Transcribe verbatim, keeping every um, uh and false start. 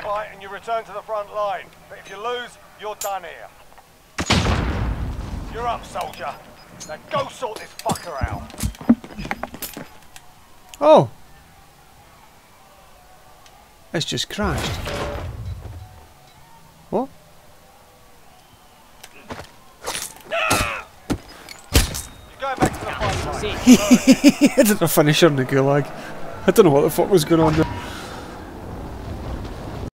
fight and you return to the front line. But if you lose, you're done here. You're up, soldier. Now go sort this fucker out. Oh! It's just crashed. What? You're going back to the front line. I did a finisher in the gulag. I don't know what the fuck was going on there.